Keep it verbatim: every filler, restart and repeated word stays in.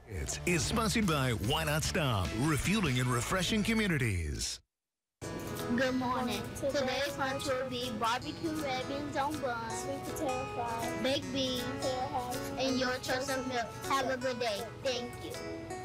It is sponsored by Why Not Stop, refueling and refreshing communities. Good morning. Today's lunch will be barbecue red beans on bun, sweet potato fries, baked beans, and your choice of milk. Have a good day. Thank you.